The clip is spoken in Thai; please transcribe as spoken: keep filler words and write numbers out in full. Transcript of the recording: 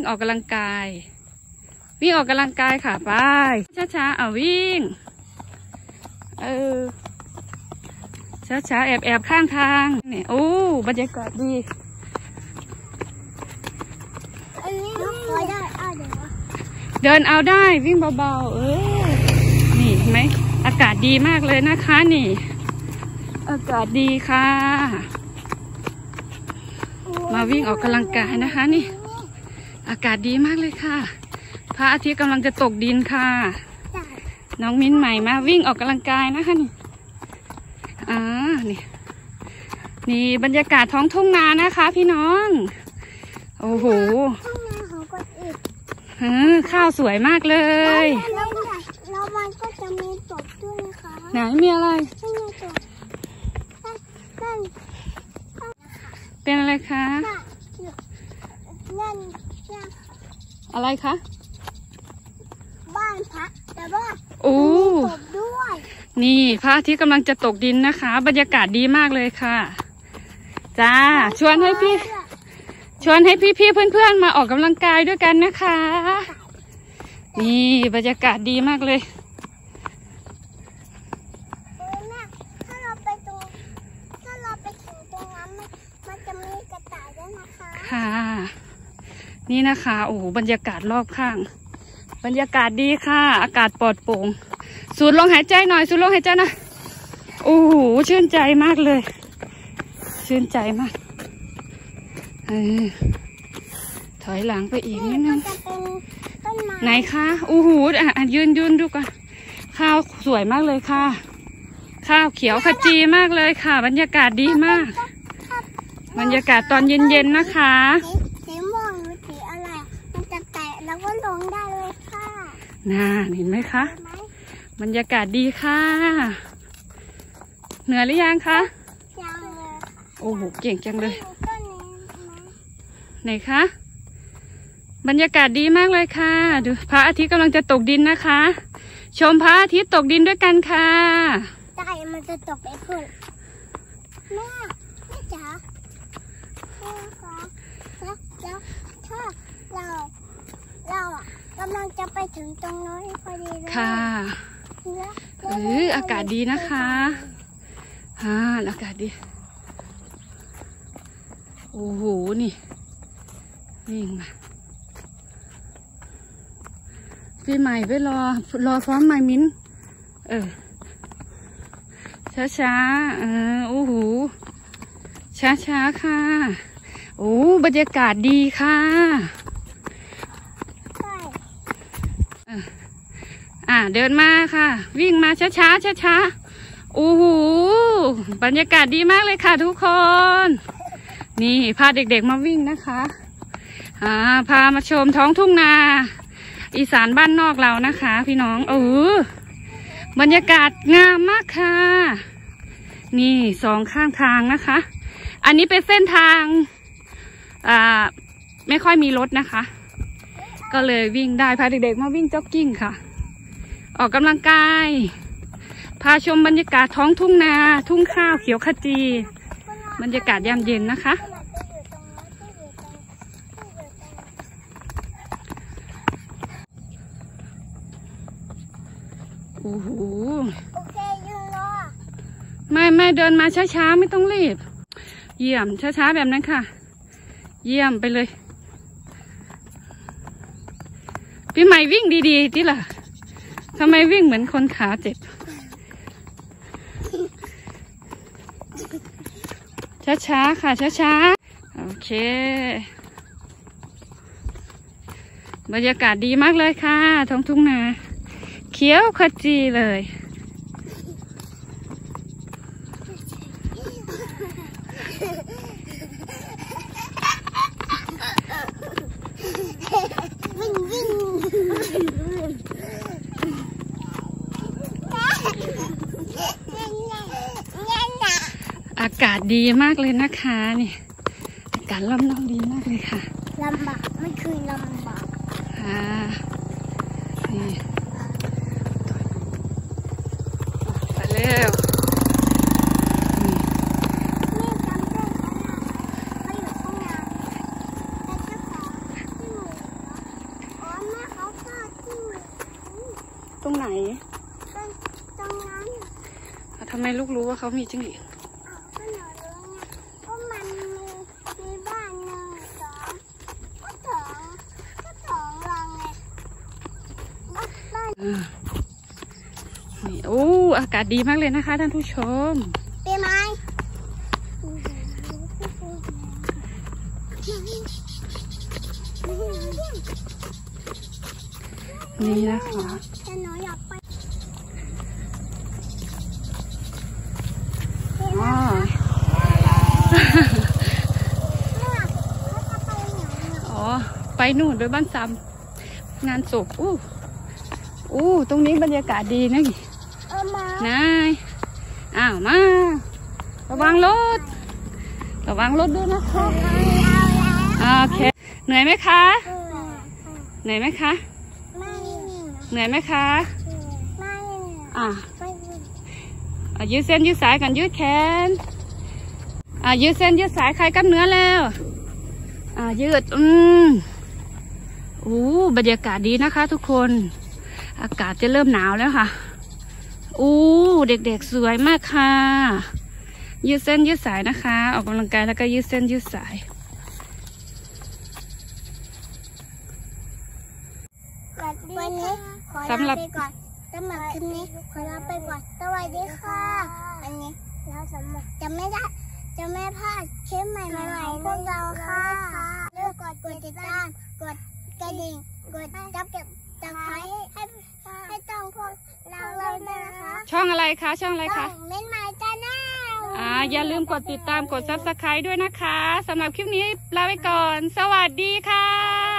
ออกกำลังกายวิ่งออกกำลังกายค่ะไปช้าๆเอาวิ่งเออช้าๆแอบแอบข้างทางเนี่ยโอ้บรรยากาศดีอันนี้ขอได้เอาเดี๋ยวเดินเอาได้วิ่งเบาๆเออนี่เห็นไหมอากาศดีมากเลยนะคะนี่อากาศดีค่ะมาวิ่งออกกำลังกายนะคะนี่อากาศดีมากเลยค่ะพระอาทิตย์กำลังจะตกดินค่ะน้องมิ้นใหม่มาวิ่งออกกำลังกายนะคะนี่อ่านี่นี่บรรยากาศท้องทุ่งนานะคะพี่น้องโอ้โหข้าวสวยมากเลยแล้วมันก็จะมีจบด้วยนะคะไหนมีอะไรเป็นอะไรคะนั่นอะไรคะบ้านพักแต่ว่าโอ้จบด้วยนี่พระอาทิตย์กำลังจะตกดินนะคะบรรยากาศดีมากเลยค่ะจ้าชวนให้พี่ชวนให้พี่พี่เพื่อนๆมาออกกำลังกายด้วยกันนะคะนี่บรรยากาศดีมากเลยถ้าเราไปตรงถ้าเราไปถึงตรงนั้นมันจะมีกระต่ายด้วยนะคะค่ะนี่นะคะโอ้โหบรรยากาศรอบข้างบรรยากาศดีค่ะอากาศปลอดโปร่งสูดลมหายใจหน่อยสูดลมหายใจนะโอ้โหชื่นใจมากเลยชื่นใจมากเออถอยหลังไปอีกนิดนึงไหนคะโอ้โหอ่ะยืนยืนดูก่อนข้าวสวยมากเลยค่ะข้าวเขียวขจีมากเลยค่ะบรรยากาศดีมากบรรยากาศตอนเย็นๆนะคะสีม่วงหรือสีอะไรมันจะแตะแล้วก็ลงได้เลยค่ะน่าเห็นไหมคะบรรยากาศดีค่ะเหนื่อยหรือยังคะยังเลยโอ้โหเก่งจังเลยไหนคะบรรยากาศดีมากเลยค่ะดูพระอาทิตย์กำลังจะตกดินนะคะชมพระอาทิตย์ตกดินด้วยกันค่ะใช่มันจะตกไปขึ้นแม่แม่จ๋าแม่คะแล้วแล้วถ้าเราเราอ่ะกำลังจะไปถึงตรงโน้นพอดีเลยค่ะเอออากาศดีนะคะฮ่าอากาศดีโอ้โหนี่วิ่งมาพี่ใหม่ไปรอรอพร้อมใหม่มิ้นเออช้าช้าเออโอ้โหช้าช้าค่ะโอ้บรรยากาศดีค่ะอ่าเดินมาค่ะวิ่งมาช้าช้าช้าช้าโอ้โหบรรยากาศดีมากเลยค่ะทุกคนนี่พาเด็กๆมาวิ่งนะคะอ่าพามาชมท้องทุ่งนาอีสานบ้านนอกเรานะคะพี่น้องเออบรรยากาศงามมากค่ะนี่สองข้างทางนะคะอันนี้เป็นเส้นทางอ่าไม่ค่อยมีรถนะคะก็เลยวิ่งได้พาเด็กๆมาวิ่งจ็อกกิ้งค่ะออกกำลังกายพาชมบรรยากาศท้องทุ่งนาทุ่งข้าวเขียวขจีบรรยากาศยามเย็นนะคะโอ้โหโอเคยืนรอไม่ไม่เดินมาช้าๆไม่ต้องรีบเยี่ยมช้าๆแบบนั้นค่ะเยี่ยมไปเลยพี่ใหม่วิ่งดีๆที่ล่ะทำไมวิ่งเหมือนคนขาเจ็บช้าๆค่ะช้าๆโอเคบรรยากาศดีมากเลยค่ะท้องทุ่งนาเขียวขจีเลยวิ่งวิ่งอากาศดีมากเลยนะคะนี่อากาศร่มๆดีมากเลยค่ะลำบากไม่คือลำบากอ่านี่ไปเร็วลูกรู้ว่าเขามีจิ้งหรีดก็หนูรู้ไงว่ามันมีมีบ้านหนึ่งสองก็สองก็สองรังไงบ้านบ้านอ่านี่โอ้อากาศดีมากเลยนะคะท่านผู้ชมปีไม้นี่นะคะแต่หนูอยากไปอ๋อ อ๋อ ไปนู่นไปบ้านซ้ำงานศพอู้อู้ตรงนี้บรรยากาศดีนะเออมานายอ้าวมา ระวังรถ ระวังรถด้วยนะคะโอเค เหนื่อยไหมคะ เหนื่อยไหมคะไม่เหนื่อยไหมคะไม่อ่าไม่อ่ะยืดเส้นยืดสายกันยืดแขน อ่ายืดเส้นยืดสายคลายกล้ามเนื้อแล้ว อ่ายืด อืมอู้บรรยากาศดีนะคะ ทุกคน อากาศจะเริ่มหนาวแล้วค่ะ อู้เด็กๆสวยมากค่ะ ยืดเส้นยืดสายนะคะ ออกกำลังกายแล้วก็ยืดเส้นยืดสายวันนี้ขอสำหลารับไปก่อนสำหรับคลิปนี้ขอลาไปก่อนสวัสดีค่ะวันนี้เราสำหรับจะไม่ได้จะไม่พลาดคลิปใหม่ๆของพวกเราค่ะเลือกกดกดติดตามกดกระดิ่งกดจับเก็บจับไว้ให้ให้ต้องพวกเราเลยนะคะช่องอะไรคะ ช่องอะไรต้อคะงเม้นต์มาจ้าแน่อ่าอย่าลืมกดติดตามกดซับสไครต์ด้วยนะคะสำหรับคลิปนี้ลาไปก่อน สวัสดีค่ะ